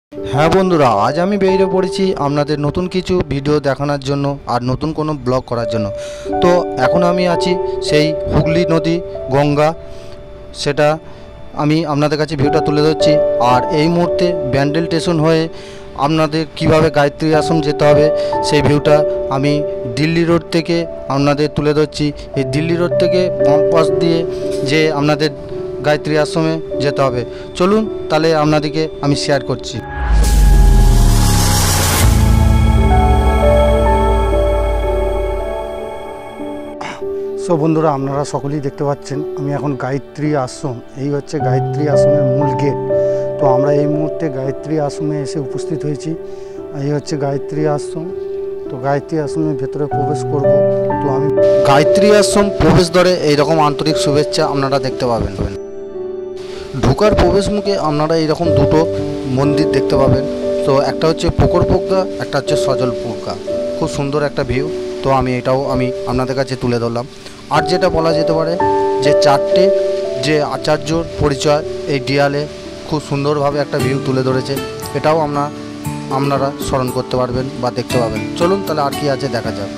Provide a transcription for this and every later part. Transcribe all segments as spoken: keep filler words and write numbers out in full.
হ্যাঁ বন্ধুরা, আজ আমি বেরিয়ে পড়েছি আপনাদের নতুন কিছু ভিডিও দেখানোর জন্য আর নতুন কোনো ব্লগ করার জন্য। তো এখন আমি আছি সেই হুগলি নদী গঙ্গা, সেটা আমি আপনাদের কাছে ভিউটা তুলে ধরছি। আর এই মুহূর্তে ব্যান্ডেল স্টেশন হয়ে আপনাদের কিভাবে গায়ত্রী আশ্রম যেতে হবে সেই ভিউটা আমি দিল্লি রোড থেকে আপনাদের তুলে ধরছি। এই দিল্লি রোড থেকে বাম পাশ দিয়ে যে আপনাদের গায়ত্রী আশ্রমে যেতে হবে। চলুন তাহলে আপনাদেরকে আমি শেয়ার করছি। সো বন্ধুরা, আপনারা সকলেই দেখতে পাচ্ছেন আমি এখন গায়ত্রী আশ্রম, এই হচ্ছে গায়ত্রী আশ্রমের মূল গেট। তো আমরা এই মুহূর্তে গায়ত্রী আশ্রমে এসে উপস্থিত হয়েছি। এই হচ্ছে গায়ত্রী আশ্রম। তো গায়ত্রী আশ্রমের ভেতরে প্রবেশ করব। তো আমি গায়ত্রী আশ্রম প্রবেশদ্বারে এইরকম আন্তরিক শুভেচ্ছা আপনারা দেখতে পাবেন। ঢোকার প্রবেশ মুখে আপনারা এইরকম দুটো মন্দির দেখতে পাবেন। তো একটা হচ্ছে পুকুরপোক্কা, একটা হচ্ছে সজলপুরকা। খুব সুন্দর একটা ভিউ। তো আমি এটাও আমি আপনাদের কাছে তুলে ধরলাম। আর যেটা বলা যেতে পারে যে চারটে যে আচার্যর পরিচয় এই ডিয়ালে খুব সুন্দরভাবে একটা ভিউ তুলে ধরেছে, এটাও আমরা আপনারা স্মরণ করতে পারবেন বা দেখতে পাবেন। চলুন তাহলে আর কি আছে দেখা যাক।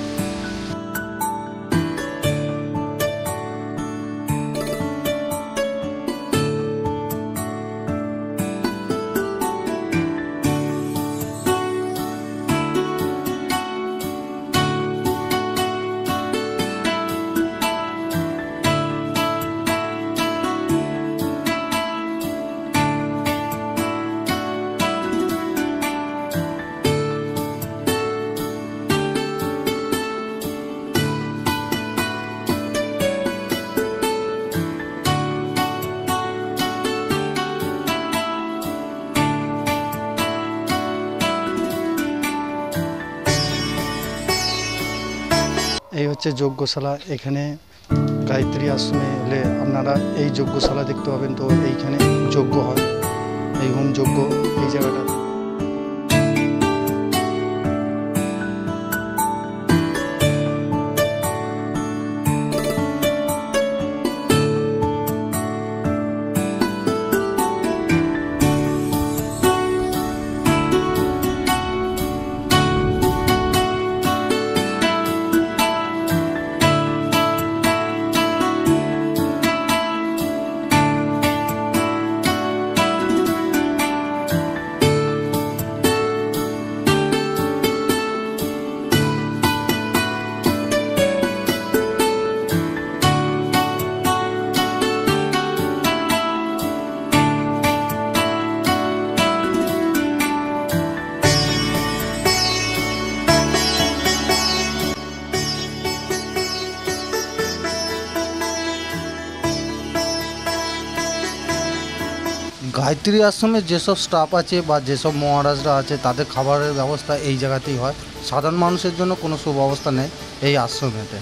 এই হচ্ছে যজ্ঞশালা। এখানে গায়ত্রী আশ্রমে এলে আপনারা এই যজ্ঞশালা দেখতে পাবেন। তো এইখানে যজ্ঞ হয়, এই হোম যজ্ঞ এই জায়গাটা। গায়ত্রী আশ্রমে যেসব স্টাফ আছে বা যেসব মহারাজরা আছে তাদের খাবারের ব্যবস্থা এই জায়গাতেই হয়। সাধারণ মানুষের জন্য কোনো সুব্যবস্থা নেই এই আশ্রমেতে।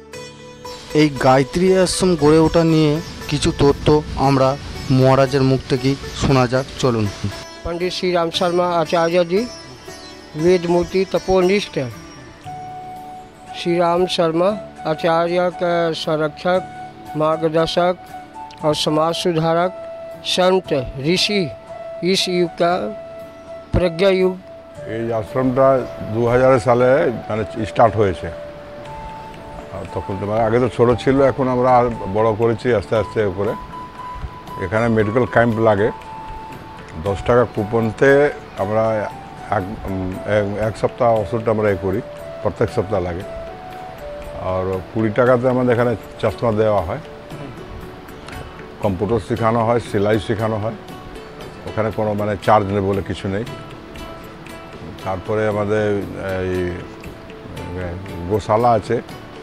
এই গায়ত্রী আশ্রম গড়ে ওঠা নিয়ে কিছু তথ্য আমরা মহারাজের মুখ থেকেই শোনা যাক। চলুন। पंडित श्री राम शर्मा आचार्य जी वेद मूर्ति तपोनिष्ठ श्री राम शर्मा आचार्य का संरक्षक, मार्गदर्शक और समाज सुधारक, संत ऋषि, इस युग का प्रज्ञा युग। এই আশ্রমটা দু হাজার সালে মানে স্টার্ট হয়েছে। তখন তো আগে তো ছোটো ছিল, এখন আমরা আর বড় করেছি আস্তে আস্তে করে। এখানে মেডিকেল ক্যাম্প লাগে, দশ টাকা কুপনতে আমরা এক এক সপ্তাহ ওষুধটা আমরা এ করি, প্রত্যেক সপ্তাহ লাগে। আর কুড়ি টাকাতে আমাদের এখানে চশমা দেওয়া হয়, কম্পিউটার শেখানো হয়, সেলাই শেখানো হয়। ওখানে কোনো মানে চার্জ নেই বলে কিছু নেই। তারপরে আমাদের এই গোশালা আছে,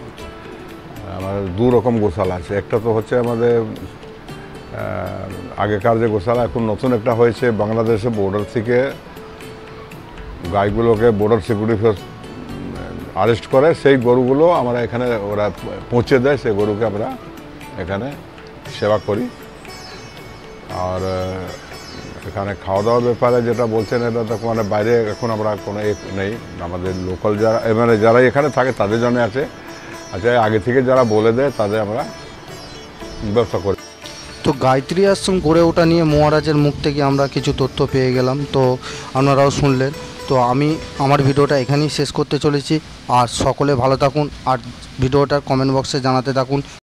আমাদের দু রকম গোশালা আছে। একটা তো হচ্ছে আমাদের আগেকার যে গোশালা, এখন নতুন একটা হয়েছে বাংলাদেশে বর্ডার থেকে গাইগুলোকে বর্ডার সিকিউরিটি ফোর্স আরেস্ট করে, সেই গরুগুলো আমরা এখানে ওরা পৌঁছে দেয়, সেই গরুকে আমরা এখানে সেবা করি। আর এখানে খাওয়া দাওয়ার ব্যাপারে যেটা বলছেন, এটা তো মানে বাইরে এখন আমরা কোনো এক নেই, আমাদের লোকাল যারা মানে যারা এখানে থাকে তাদের জন্য আছে। আচ্ছা, আগে থেকে যারা বলে দেয় তাদের আমরা ব্যবস্থা করি। তো তো গায়ত্রী আশ্রম গড়ে ওঠা নিয়ে মহারাজের মুখ থেকে আমরা কিছু তথ্য পেয়ে গেলাম, তো আপনারাও শুনলেন। তো আমি আমার ভিডিওটা এখানেই শেষ করতে চলেছি। আর সকলে ভালো থাকুন, আর ভিডিওটার কমেন্ট বক্সে জানাতে থাকুন